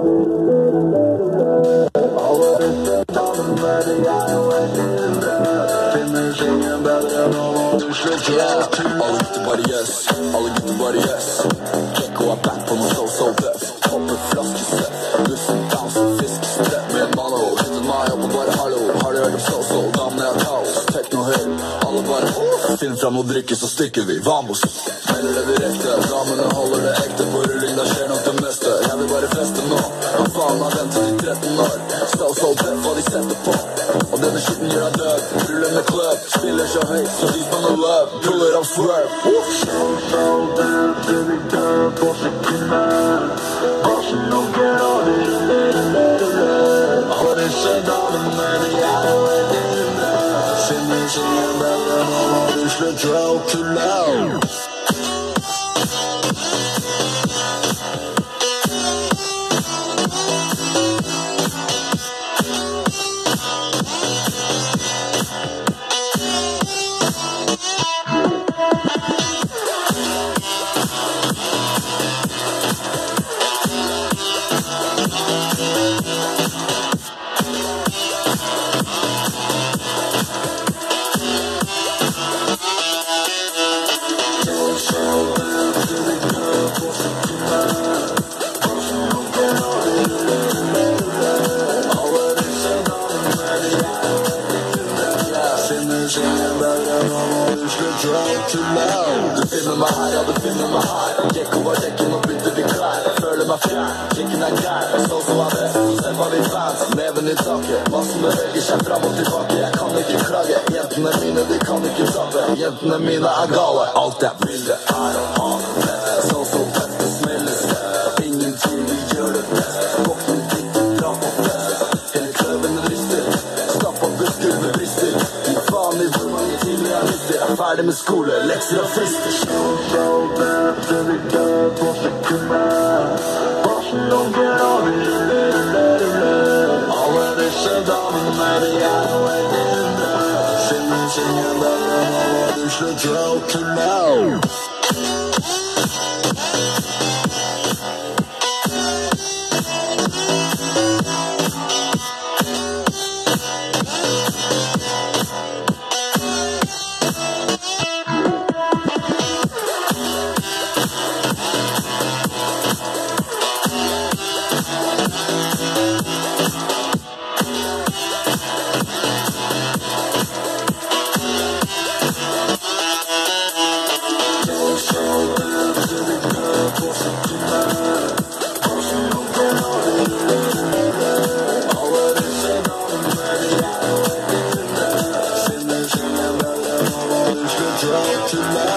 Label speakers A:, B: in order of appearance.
A: Alle gutter bare yes, alle gutter bare yes. Gekko er back på noe so bøff. Hopper flaskesett, bussen bouncer, fiskesprett med en mano. Hittet meg opp og bare hallo, har du hørt om so damene er kaos, teknohøy. Alle bare finn fram noe drikke, så stikker vi, vamos. Melder det direkte, damene holder det ekte. På rulling, da skjer nok det meste. Jeg vil bare feste nå, hva faen har ventet i 13 år. So bøff, hva de setter på. Og denne skitten gjør deg død. Ruller med club, spiller så høyt, så vis meg noe love. Puller av swerve. So bøff, det vi dør på sekundet. Bare noen av de alle disse damene, de er jo helt inne. Finnes ingen bedre nå må du slutte å tulle. Du finner meg her, ja du finner meg her. Gekko var dekken og bytter vi klær. Føler meg fjern, kicken er gær. Så er best, så selv var vi fans. Neven i taket, massen beveger seg fram og tilbake. Jeg kan ikke klage, jentene mine de kan ikke tappe. Jentene mine er gale, alt jeg vil det er å ha det. Så fett, det smelles det. Ingenting, vi gjør det best. Våkner ikke, dra på fest. Hele kløven rister, stapp av busker med brister. Gi faen i hvor mange timer jeg mister. Jeg er ferdig med skole, lekser og frister. So bad, det vi dør på sekundet. Bare noen av de alle disse damene, de er jo helt inne. Finnes ingen bedre nå må du slutte å tulle. Tonight.